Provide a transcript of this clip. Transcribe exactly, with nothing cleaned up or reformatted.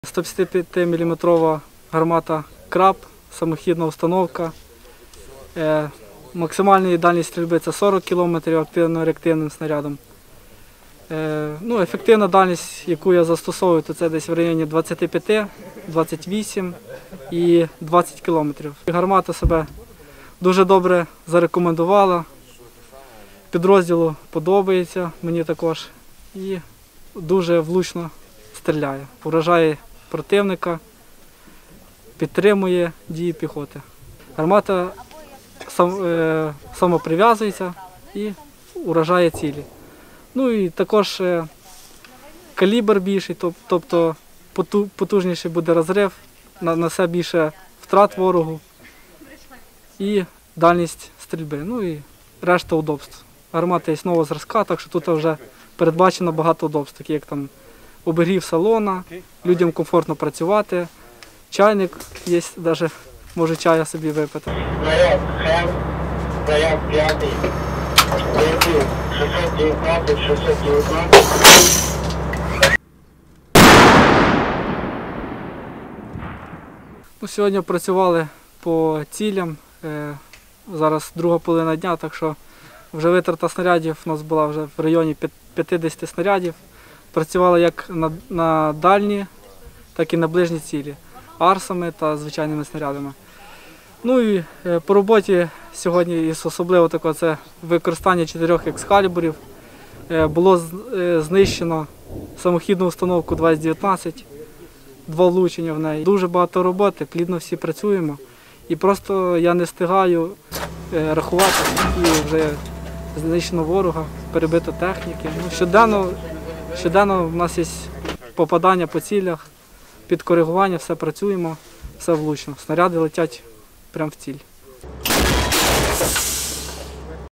сто п'ятдесятип'ятиміліметрова гармата «Краб», самохідна установка. Е, максимальна дальність стрільби – це сорок кілометрів активно-реактивним снарядом. Е, ну, ефективна дальність, яку я застосовую, то це десь в районі двадцять п'ять, двадцять вісім і двадцять кілометрів. Гармата себе дуже добре зарекомендувала, підрозділу подобається мені також і дуже влучно стріляє, вражає противника, підтримує дії піхоти. Гармата сам, е, самоприв'язується і уражає цілі. Ну і також е, калібр більший, тобто потужніший буде розрив, несе більше втрат ворогу і дальність стрільби. Ну і решта удобств. Гармата є нового зразка, так що тут вже передбачено багато удобств, такі як там обігрів салона, людям комфортно працювати, чайник є, навіть може чая собі випити. Заряд, хем, заряд п'ятий, шістсот дев'ятнадцять, шістсот дев'ятнадцять. Ну, сьогодні працювали по цілям, е, зараз друга половина дня, так що вже витрата снарядів у нас була вже в районі п'ятдесят снарядів. Працювали як на, на дальні, так і на ближні цілі, арсами та звичайними снарядами. Ну і е, по роботі сьогодні із особливо такого це використання чотирьох екскалібурів. Е, було з, е, знищено самохідну установку двадцять дев'ятнадцять, два влучення в неї. Дуже багато роботи, плідно всі працюємо. І просто я не встигаю е, рахувати, і вже знищено ворога, перебито техніки. Ну, щоденно, щоденно в нас є попадання по цілях, підкоригування, все працюємо, все влучно. Снаряди летять прямо в ціль.